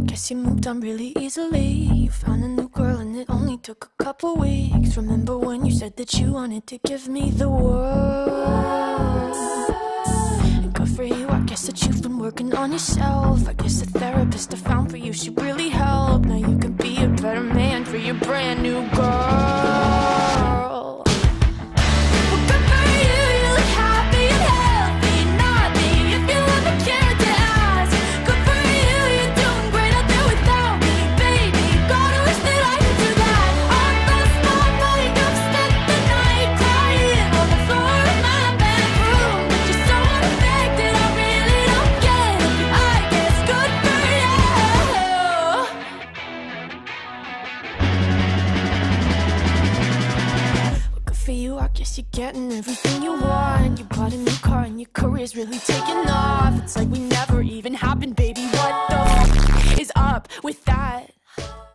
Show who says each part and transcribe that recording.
Speaker 1: guess you moved on really easily. You found a new girl and it only took a couple weeks. Remember when you said that you wanted to give me the world? And good for you, I guess that you've been working on yourself. I guess the therapist I found for you should really help. Now you can be a better man for your brand new girl. For you, I guess you're getting everything you want. You bought a new car and your career's really taking off. It's like we never even happened